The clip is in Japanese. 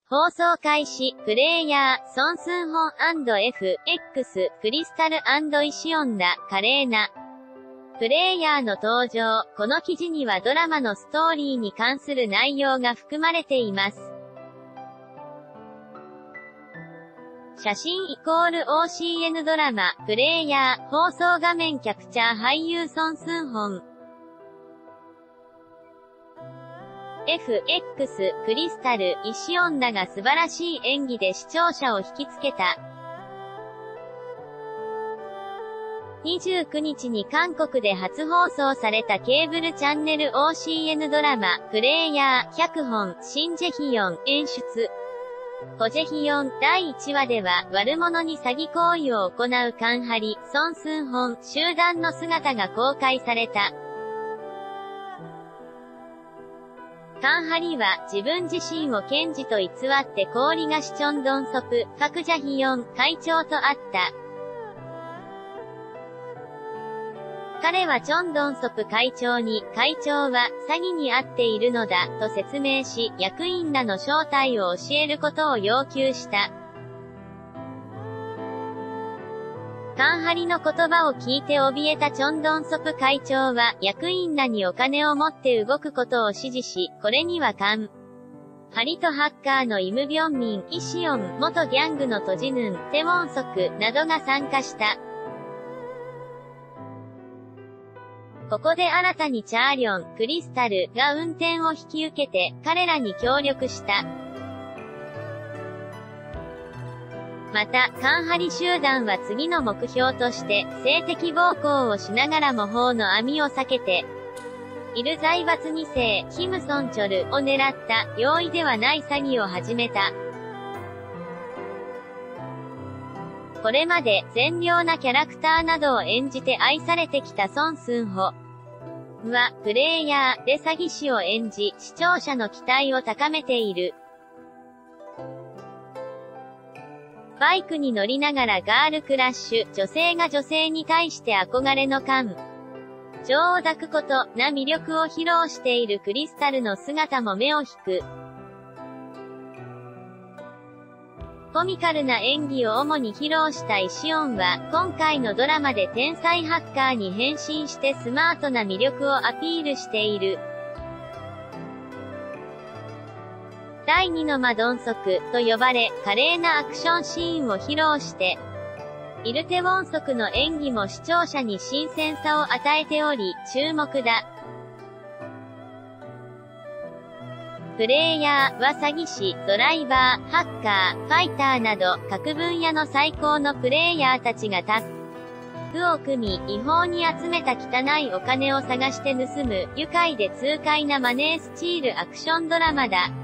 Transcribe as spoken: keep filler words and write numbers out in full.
放送開始、プレイヤー、ソン・スンホン &F、X、クリスタル&イシオンダ、華麗な。プレイヤーの登場。この記事にはドラマのストーリーに関する内容が含まれています。写真イコール オーシーエヌ ドラマ、プレイヤー、放送画面キャプチャー俳優ソン・スンホン。F、X、クリスタル、イシオンダが素晴らしい演技で視聴者を引きつけた。にじゅうくにちに韓国で初放送されたケーブルチャンネル オーシーエヌ ドラマ、プレイヤー、脚本、シン・ジェヒヨン、演出。コジェヒヨン、だいいちわでは、悪者に詐欺行為を行うカンハリ、ソン・スンホン、集団の姿が公開された。カンハリは、自分自身を検事と偽って氷菓子チョンドンソプ、パクジャヒヨン、会長と会った。彼はチョンドンソプ会長に、会長は詐欺に遭っているのだ、と説明し、役員らの正体を教えることを要求した。カンハリの言葉を聞いて怯えたチョンドンソプ会長は、役員らにお金を持って動くことを指示し、これにはカンハリとハッカーのイムビョンミン、イシオン、元ギャングのトジヌン、テウォンソク、などが参加した。ここで新たにチャーリョン、クリスタルが運転を引き受けて、彼らに協力した。また、カンハリ集団は次の目標として、性的暴行をしながらも法の網を避けて、いる財閥にせい、キムソンチョルを狙った、容易ではない詐欺を始めた。これまで、善良なキャラクターなどを演じて愛されてきたソン・スンホは、プレイヤーで詐欺師を演じ、視聴者の期待を高めている。バイクに乗りながらガールクラッシュ、女性が女性に対して憧れの感情を抱くこと、な魅力を披露しているクリスタルの姿も目を引く。コミカルな演技を主に披露したイシオンは、今回のドラマで天才ハッカーに変身してスマートな魅力をアピールしている。だいにのマドンソクと呼ばれ、華麗なアクションシーンを披露して、イルテウォンソクの演技も視聴者に新鮮さを与えており、注目だ。プレイヤーは詐欺師、ドライバー、ハッカー、ファイターなど、各分野の最高のプレイヤーたちがタッグを組み、違法に集めた汚いお金を探して盗む、愉快で痛快なマネースチールアクションドラマだ。